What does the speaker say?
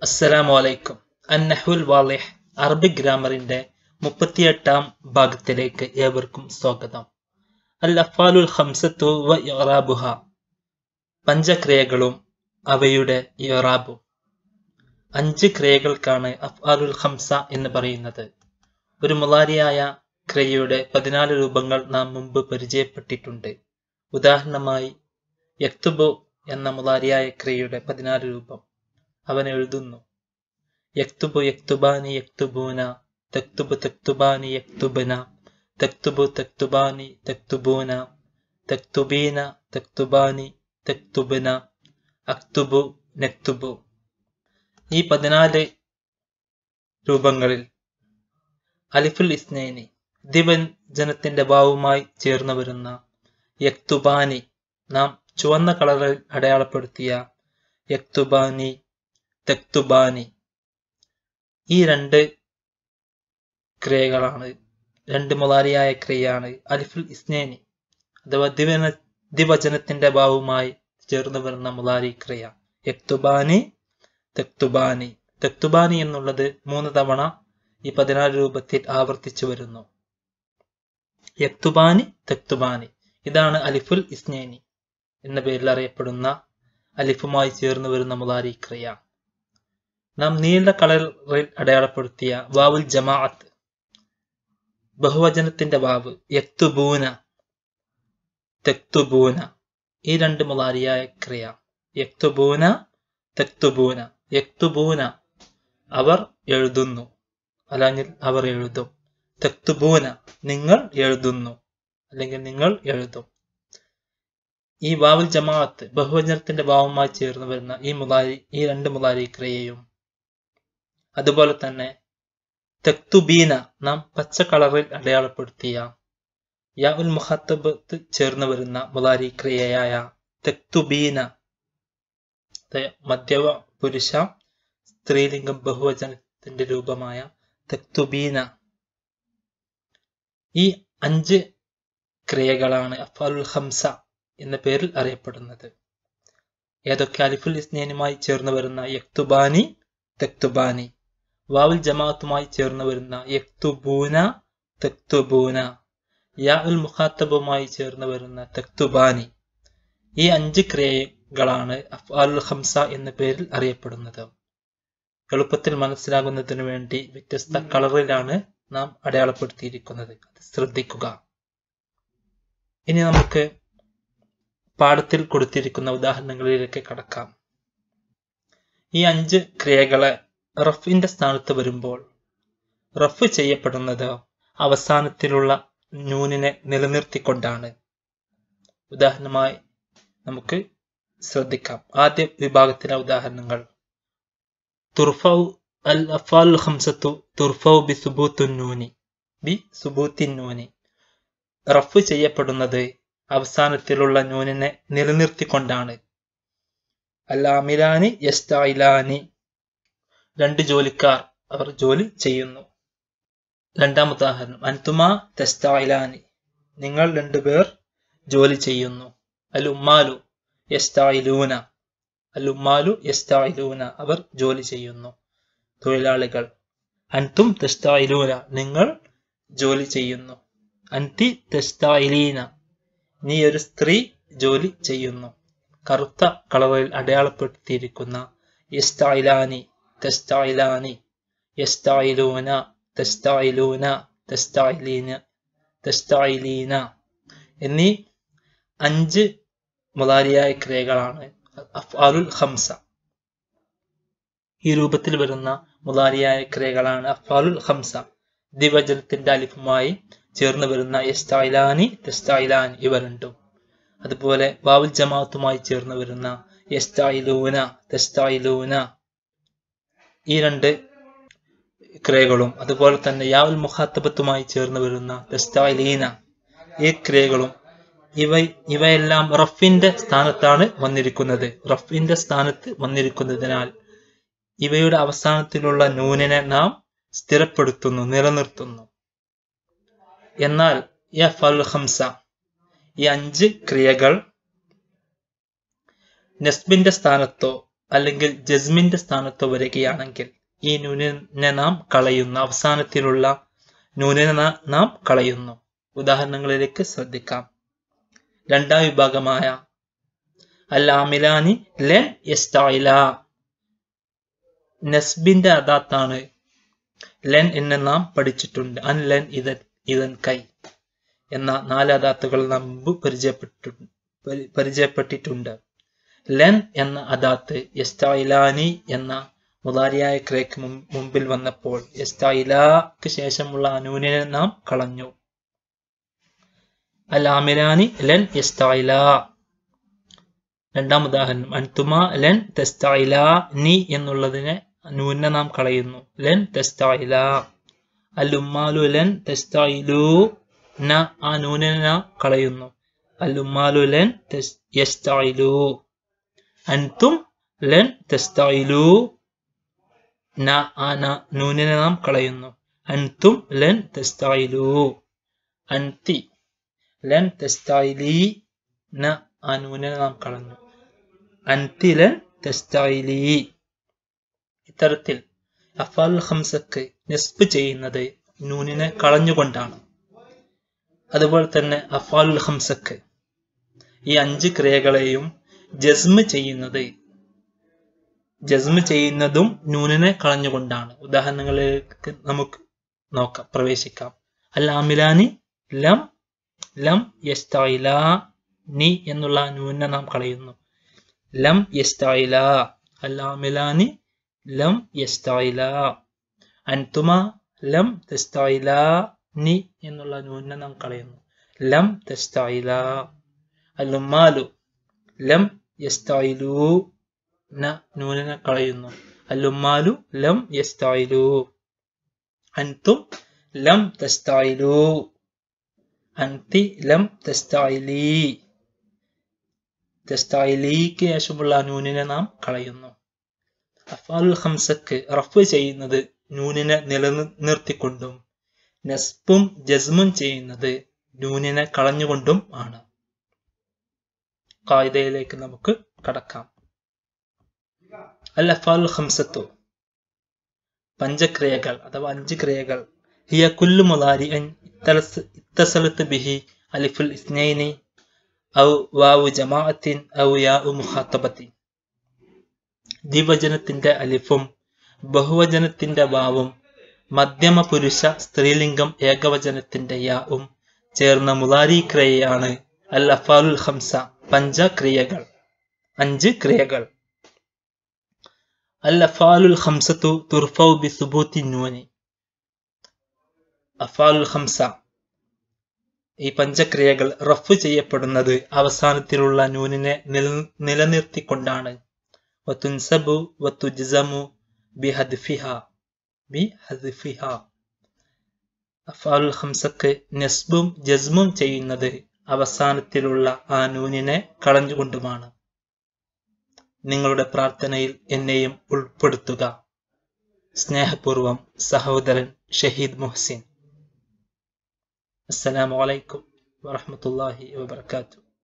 അസ്സലാമു അലൈക്കും. അന്നഹുൽ വാളിഹ് അറബിക് ഗ്രാമറിന്റെ 38ാം ഭാഗത്തിലേക്ക് ഏവർക്കും സ്വാഗതം. അൽ അഫ്ആലുൽ ഖംസത്തു വ ഇഅ്റാബുഹ, പഞ്ചക്രിയകളും അവയുടെ ഇഅ്റാബും. 5 ക്രിയകൾക്കാണ് അഫ്ആലുൽ ഖംസ എന്ന് പറയുന്നത്. ഒരു മുളാരിയായ ക്രിയയുടെ 14 രൂപങ്ങൾ നാം മുമ്പ് പരിചയപ്പെട്ടിട്ടുണ്ട്. ഉദാഹരണമായി യക്തുബു എന്ന മുളാരിയായ ക്രിയയുടെ 14 രൂപം: അവൻ എഴുതുന്നു. യക്തുബു യക്തുബാനി യക്തുബൂന, തക്തുബു തക്തുബാനി യക്തുബന, തക്തുബു തക്തുബാനി തക്തുബൂന, തക്തുബീന തക്തുബാനി തക്തുബന, അക്തുബു നക്തുബു. ഈ 14 രൂപങ്ങളിൽ അലിഫുൽ ഇസ്നൈനി ദ്വിവചനത്തിന്റെ വാവുമായി ചേർന്ന് വരുന്ന യക്തുബാനി, നാം ചുവന്ന കളറിൽ അടയാളപ്പെടുത്തിയ യക്തുബാനി, തക്തുബാനി, ഈ 2 ക്രിയകളാണ്, 2 മുളാരിയായ ക്രിയയാണ് അലിഫുൽ ഇസ്നൈനി അഥവാ ദ്വിവചനത്തിന്റെ ഭാവുമായി ചേർന്ന് വരുന്ന മുളാരി ക്രിയ. യക്തുബാനി, തക്തുബാനി. തക്തുബാനി എന്നുള്ളത് 3 തവണ ഈ 14 രൂപത്തിൽ ആവർത്തിച്ചു വരുന്നു. യക്തുബാനി, തക്തുബാനി, ഇതാണ് അലിഫുൽ ഇസ്നൈനി എന്ന പേരിൽ അറിയപ്പെടുന്ന അലിഫുമായി ചേർന്ന് വരുന്ന മുളാരി ക്രിയ. നാം നീല കളറിൽ അടയാളപ്പെടുത്തിയ വാവുൽ ജമാഅത്ത്, ബഹുവചനത്തിന്റെ വാവ്, യക്തുബൂന, തക്തുബൂന, ഈ 2 മുളാരിയായ ക്രിയ. യക്തുബൂന, തക്തുബൂന. യക്തുബൂന അവർ എഴുതുന്നു, അല്ലെങ്കിൽ അവർ എഴുതും. തക്തുബൂന നിങ്ങൾ എഴുതുന്നു, അല്ലെങ്കിൽ നിങ്ങൾ എഴുതും. ഈ വാവുൽ ജമാഅത്ത് ബഹുവചനത്തിന്റെ ഭാവമായി ചേർന്ന് വരുന്ന ഈ 2 മുളാരി ക്രിയയും, അതുപോലെ തന്നെ തക്തുബീന, നാം പച്ച കളറിൽ അടയാളപ്പെടുത്തിയ യാ ഉൽ മുഖാത്തബത്ത് ചേർന്ന് വരുന്ന മുളാരി ക്രിയയായ തക്തുബീന, മധ്യവ പുരുഷ സ്ത്രീലിംഗം ബഹുവചനത്തിന്റെ രൂപമായ തക്തുബീന. ഈ 5 ക്രിയകളാണ് അഫ്ആലുൽ ഖംസ എന്ന പേരിൽ അറിയപ്പെടുന്നത്. ഏതൊക്കെ? അലിഫുൽ ഇസ്നൈനുമായി ചേർന്ന് വരുന്ന യക്തുബാനി, തക്തുബാനി. വാവുൽ ജമാഅത്തുമായി ചേർന്ന് വരുന്ന യക്തുബൂന, തക്തുബൂന. യാ ഉൽ മുഖാത്തബുമായി ചേർന്ന് വരുന്ന തക്തുബാനി. ഈ 5 ക്രിയകളാണ് അഫ്ആലുൽ ഖംസ എന്ന പേരിൽ അറിയപ്പെടുന്നത്. എളുപ്പത്തിൽ മനസ്സിലാകുന്നതിനു വേണ്ടി വ്യത്യസ്ത കളറിലാണ് നാം അടയാളപ്പെടുത്തിയിരിക്കുന്നത്. അത് ശ്രദ്ധിക്കുക. ഇനി നമുക്ക് പാഠത്തിൽ കൊടുത്തിരിക്കുന്ന ഉദാഹരണങ്ങളിലേക്ക് കടക്കാം. ഈ 5 ക്രിയകളെ റഫിന്റെ സ്ഥാനത്ത് വരുമ്പോൾ റഫ് ചെയ്യപ്പെടുന്നത് അവസാനത്തിലുള്ള നൂനിനെ നിലനിർത്തിക്കൊണ്ടാണ്. ഉദാഹരണമായി നമുക്ക് ശ്രദ്ധിക്കാം. ആദ്യ വിഭാഗത്തിലെ ഉദാഹരണങ്ങൾ: തുർഫൗ അൽ അഫ്ആലുൽ ഖംസത്തു തുർഫൗ ബി സുബൂത്തിൻ നൂനി. റഫ് ചെയ്യപ്പെടുന്നത് അവസാനത്തിലുള്ള നൂനിനെ നിലനിർത്തിക്കൊണ്ടാണ്. അൽ ആമിലാനി യസ്തഇലാനി, 2 ജോലിക്കാർ അവർ ജോലി ചെയ്യുന്നു. രണ്ടാം ഉദാഹരണം: അൻതുമാ തസ്തഇലാനി, നിങ്ങൾ 2 പേർ ജോലി ചെയ്യുന്നു. അൽ ഉമ്മാലു യസ്തഇലൂന, അൽ ഉമ്മാലു യസ്തഇലൂന, അവർ ജോലി ചെയ്യുന്നു, തൊഴിലാളികൾ. അൻതും തസ്തഇലൂന, നിങ്ങൾ ജോലി ചെയ്യുന്നു. അൻതി തസ്തഇലീന, നീ ഒരു സ്ത്രീ ജോലി ചെയ്യുന്നു. കറുത്ത കളറിൽ അടയാളപ്പെടുത്തിയിരിക്കുന്ന യസ്തഇലാനി, തസ്തഇലാനി, യസ്തഇലൂന, തസ്തഇലൂന, തസ്തഇലീന, തസ്തഇലീന എന്നീ 5 മുളാരിയായ ക്രിയകളാണ് അഫ്ആലുൽ ഖംസ. ഈ രൂപത്തിൽ വരുന്ന മുളാരിയായ ക്രിയകളാണ് അഫ്ആലുൽ ഖംസ. ദ്വിവചനത്തിന്റെ അലിഫുമായി ചേർന്ന് വരുന്ന യസ്തഇലാനി, തസ്തഇലാനി ഇവ 2. അതുപോലെ വാവുൽ ജമാഅത്തുമായി ചേർന്ന് വരുന്ന യസ്തഇലൂന, തസ്തഇലൂന, ഈ 2 ക്രിയകളും, അതുപോലെ തന്നെ യാ ഉൽ മുഖാത്തബത്തുമായി ചേർന്ന് വരുന്ന തസ്തഇലീന, ഈ ക്രിയകളും, ഇവയെല്ലാം റഫിന്റെ സ്ഥാനത്താണ് വന്നിരിക്കുന്നത്. റഫിന്റെ സ്ഥാനത്ത് വന്നിരിക്കുന്നതിനാൽ ഇവയുടെ അവസാനത്തിലുള്ള നൂനിനെ നാം സ്ഥിരപ്പെടുത്തുന്നു, നിലനിർത്തുന്നു. എന്നാൽ ഈ അഫ്ആലുൽ ഖംസ, ഈ 5 ക്രിയകൾ നസ്ബിന്റെ സ്ഥാനത്തോ അല്ലെങ്കിൽ ജസ്മിന്റെ സ്ഥാനത്തോ വരികയാണെങ്കിൽ ഈ നൂനിനെ നാം കളയുന്നു. അവസാനത്തിലുള്ള നൂനിനെ നാം കളയുന്നു. ഉദാഹരണങ്ങളിലേക്ക് ശ്രദ്ധിക്കാം. രണ്ടാം വിഭാഗമായ അൽ-ആമിലാനി ലൻ യസ്തഇല. നസ്ബിന്റെ അദാത്താണ് ലൻ എന്ന് നാം പഠിച്ചിട്ടുണ്ട്. അൻ ലൻ ഇതൻ കൈ എന്ന 4 അദാത്തുകൾ നാം മുമ്പ് പരിചയപ്പെട്ടിട്ടുണ്ട്. ലൻ എന്ന അദാത്ത് യസ്തഇലാനി എന്ന മുദാരിയായ ക്രിയക്ക് മുമ്പിൽ വന്നപ്പോൾ യസ്തഇലാക്ക് ശേഷമുള്ള നൂനിനെ നാം കളഞ്ഞു. അൽ-ആമിലാനി ലൻ യസ്തഇല. രണ്ടാം ഉദാഹരണം അൻതുമാ ലൻ തസ്തഇലാനി എന്നുള്ളതിനെ നൂനിനെ നാം കളയുന്നു. ലൻ തസ്തഇല. അൽ-ഉമ്മാലു ലൻ തസ്തഇലു ന ആ നൂനിനെ നാം കളയുന്നു. അൽ-ഉമ്മാലു ലൻ യസ്തഇലു. അൻതും ലൻ തസ്തഇലു ന ആ നൂനിനെ നാം കളയുന്നു. അൻതും ലൻ തസ്തഇലു. അൻതി ലൻ തസ്തഇലി ന ആ നൂനിനെ നാം കളഞ്ഞു. അൻതി ലൻ തസ്തഇലി. ഇത്തരത്തിൽ അഫ്ആലുൽ ഖംസക്ക് നസ്ബ് ചെയ്യുന്നത് നൂനിനെ കളഞ്ഞുകൊണ്ടാണ്. അതുപോലെ തന്നെ അഫ്ആലുൽ ഖംസക്ക് ഈ 5 ക്രിയകളെയും ജസ്മ് ചെയ്യുന്നതും നൂനിനെ കളഞ്ഞുകൊണ്ടാണ്. ഉദാഹരണങ്ങളിലേക്ക് നമുക്ക് പ്രവേശിക്കാം. അൽ-ആമിലാനി ലം യസ്തഇല നി എന്നുള്ള നൂനിനെ നാം കളയുന്നു. ലം യസ്തഇല. അൽ-ആമിലാനി ലം യസ്തഇല. അൻതുമാ ലം തസ്തഇല നി എന്നുള്ള നൂനിനെ നാം കളയുന്നു. ലം തസ്തഇല. അൽ-ഉമ്മാലു ലം യസ്തഇലു ന നൂനിനെ കളയുന്നു. അൽ-ഉമ്മാലു ലം യസ്തഇലു. അൻതും ലം തസ്തഇലു. അൻതി ലം തസ്തഇലി. തസ്തഇലിക്ക് ശേഷമുള്ള നൂനിനെ നാം കളയുന്നു. അഫ്ആലുൽ ഖംസക്ക് റഫ് ചെയ്യുന്നത് നൂനിനെ നിലനിർത്തിക്കൊണ്ടും നസ്ബും ജസ്മും ചെയ്യുന്നത് നൂനിനെ കളഞ്ഞുകൊണ്ടും ആണ്. ഖായിദയിലേക്ക് നമുക്ക് കടക്കാം. അൽ-അഫ്ആലുൽ ഖംസത്തു പഞ്ചക്രിയകൾ അഥവാ 5 ക്രിയകൾ ഹിയ കുല്ലു മുദാരിഇൻ ഇത്തസലത്ത് ബിഹി അലിഫുൽ ഇസ്നൈനി ഔ വാവു ജമാഅത്തിൻ ഔ യാഉ മുഖാത്തബത്തിൻ. ദ്വിവചനത്തിന്റെ അലിഫും ബഹുവചനത്തിന്റെ വാവും മധ്യമ പുരുഷ സ്ത്രീലിംഗം ഏകവചനത്തിന്റെ യാവും ചേർന്ന മുദാരി ക്രിയയാണ് അൽ-അഫ്ആലുൽ ഖംസ. 5 ക്രിയകൾ. അൽ-അഫ്ആലുൽ ഖംസത്തു തുർഫഉ ബിസുബൂത്തി നൂനി. അഫ്ആലുൽ ഖംസ ഈ 5 ക്രിയകൾ റഫ് ചെയ്യപ്പെടുന്നത് അവസാനത്തിലുള്ള നൂനിനെ നിലനിർത്തിക്കൊണ്ടാണ്. വതുൻസബു വതുജ്സമു ബിഹദ്ഫിഹാ. അഫ്ആലുൽ ഖംസക്ക് നസ്ബും ജസ്മും ചെയ്യുന്നത് അവസാനത്തിലുള്ള ആ നൂനിനെ കളഞ്ഞുകൊണ്ടുമാണ്. നിങ്ങളുടെ പ്രാർത്ഥനയിൽ എന്നെയും ഉൾപ്പെടുത്തുക. സ്നേഹപൂർവം സഹോദരൻ ഷഹീദ് മുഹ്സിൻ. അസ്സലാമു അലൈക്കും വറഹ്മത്തുള്ളാഹി വബറകാതുഹു.